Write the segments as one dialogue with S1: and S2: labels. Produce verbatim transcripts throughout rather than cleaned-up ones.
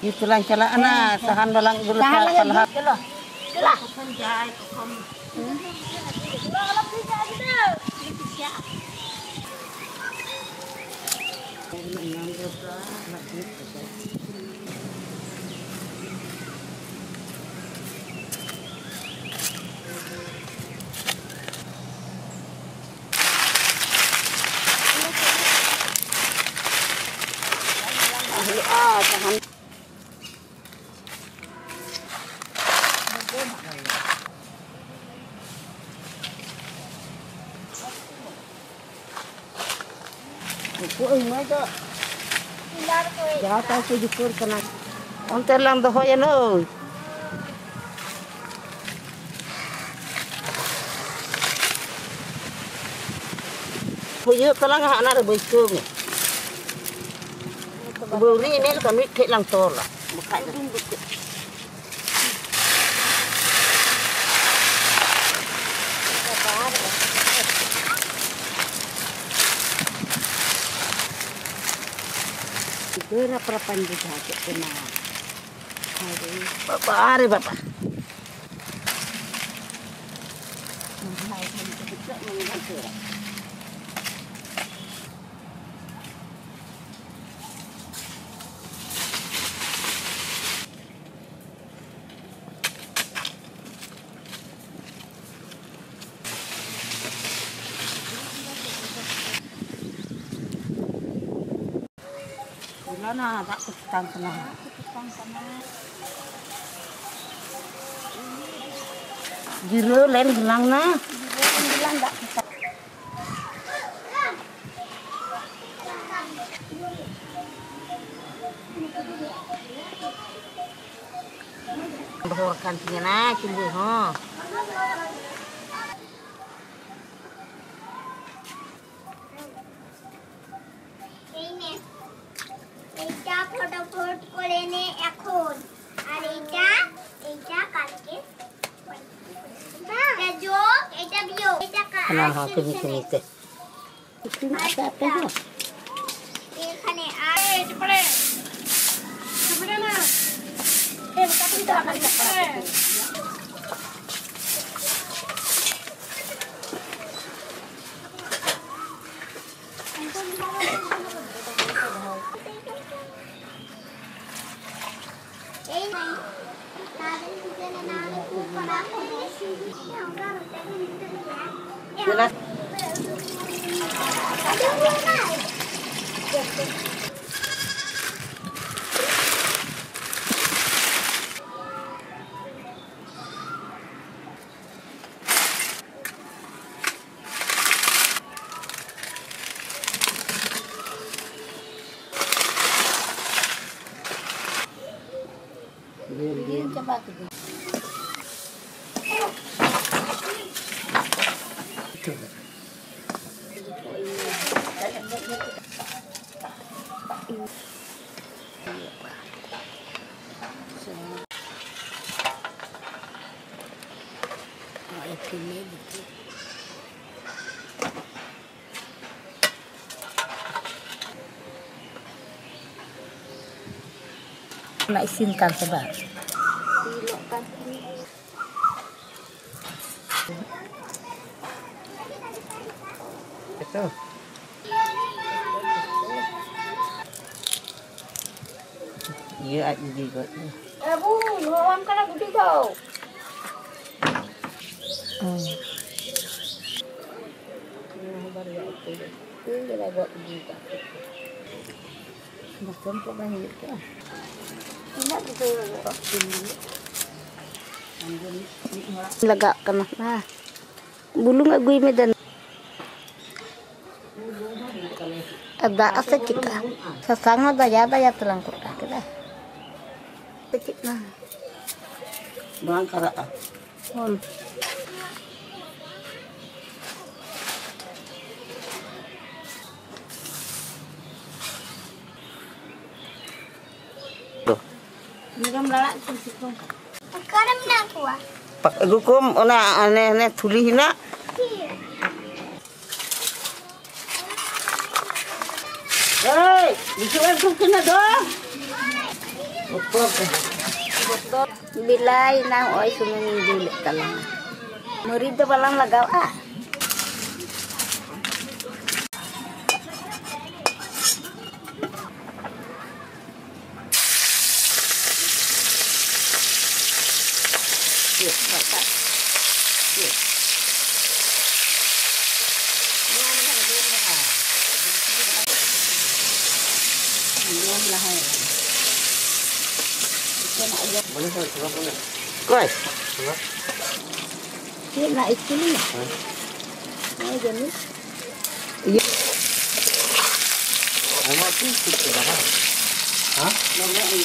S1: Itulah cala ana tahan balang dulu salah.
S2: Celah. Celah. Ah, tahan. Aku ingin tu. Jangan tahu jukur kena. Onte lang doho yan o. Puyo talang anak ada besok ni. Buri ini kami kek lang tola. Makanya. Gera perapan juga kena. Hari bapak hari bapak. Hai kami kita mengajar. Nah, tak kutang kena. Jiro lain hilang na. Hilang tak kita. Bahorkan punya na, cumbu ho.
S3: ফটাফট করে নে এখন আর এটা এটা কালকে এটা যোগ এটা বিয়োগ এটা
S1: না হ্যাঁ তুমি শুনিতে তুমি আটা না
S3: এখানে আর এটা পড়ে পড়ে না এটা কাটি দাও কাটি দাও
S1: jelas
S2: Dia coba tu.
S1: nak isinkan sebab itu iya aja juga
S2: Eh bu, orang kena gede kau.
S1: hmm.
S2: Baru ya itu. Itu dah buat juga.
S1: Macam tu banyak ke?
S2: Ingat tu
S1: Lagak kena nah. Bulu nggak gue medan. Ada asa kita. Sasanga dah ya dah ya telang kota kita. Sedikit nah. Bang kara. Hon.
S2: Mira melak tu situ.
S3: Sekarang nak kuah.
S1: Pak gukum ona aneh-aneh tuli hina. Hei, disuruh tu kena dong.
S2: Botol teh.
S1: Botol bilay nang oi sumeng dilik kalang. Merida balang lagaw ah.
S2: Yuk, bapak. Yuk. Belum lah. Boleh tak coba boleh. Guys. Coba.
S1: Ini nak itu ni. Mau jadi.
S2: Iya.
S4: Ama tu kita dah. Hah?
S2: Nama ini.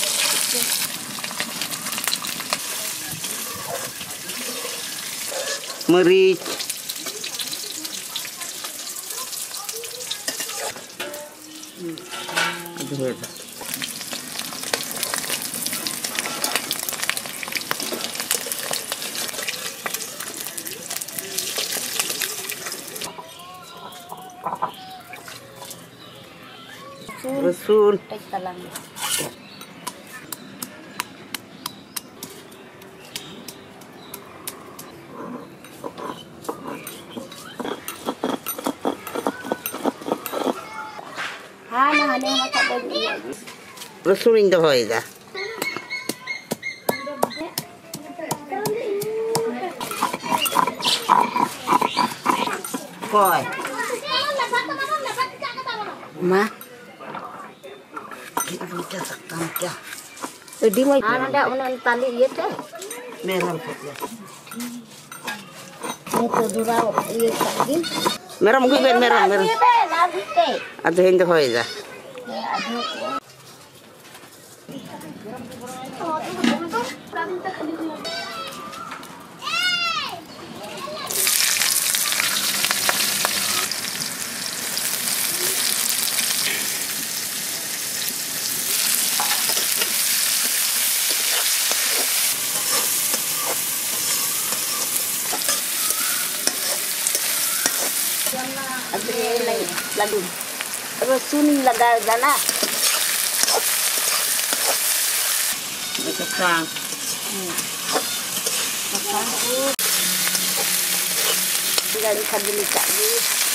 S2: Meric. Aduh. Rasul.
S1: Tek kalang. Hana hana masak baju lagi.
S2: Rasul ini dah hoy dah. Koi.
S1: Ma.
S2: Kita bisa sakam kya.
S1: Jadi mau ana dak menon tali ieu teh.
S2: Merah putih.
S1: Itu durau ieu tadi.
S2: Merah mungkin ben merah merah.
S1: Ieu teh lagi teh.
S2: Ada yang dah hoy dah.
S1: Ada lagi lalu. Terus suning laga dana.
S2: Sekarang.
S1: Sekarang tinggal ikan dulu lagi.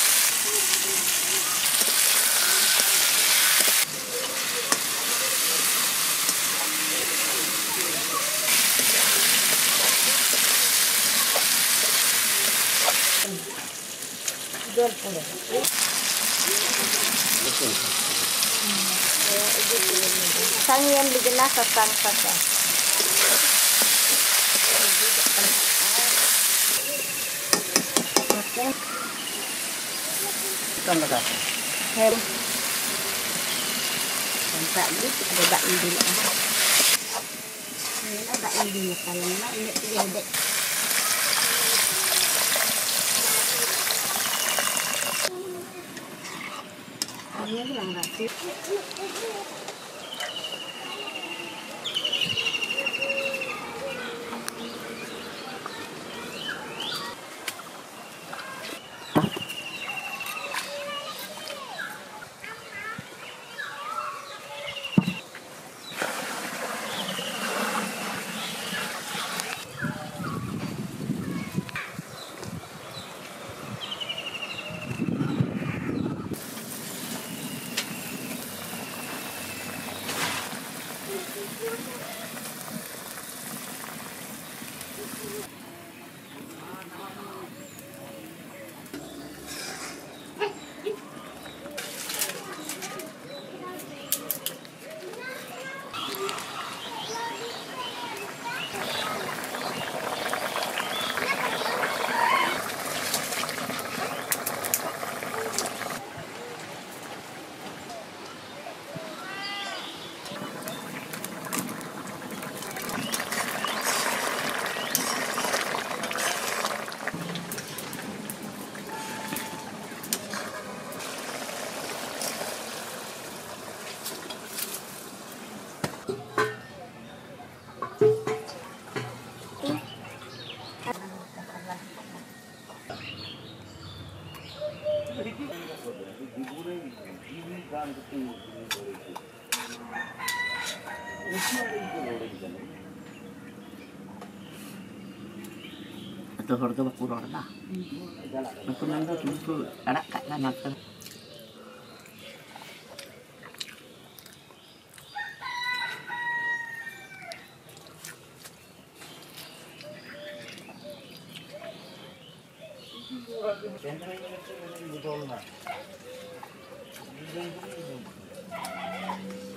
S1: Jual pula. Sang yang digenas sang saja.
S2: Kan dah.
S1: Hem. Tak ni kita dah ini dulu. Ini dah ini kalau nak ini dia dek. Ini bilang rasi.
S2: Atau harga berkurang dah. Aku nanti tu ada kat sana tu.
S4: Betul lah.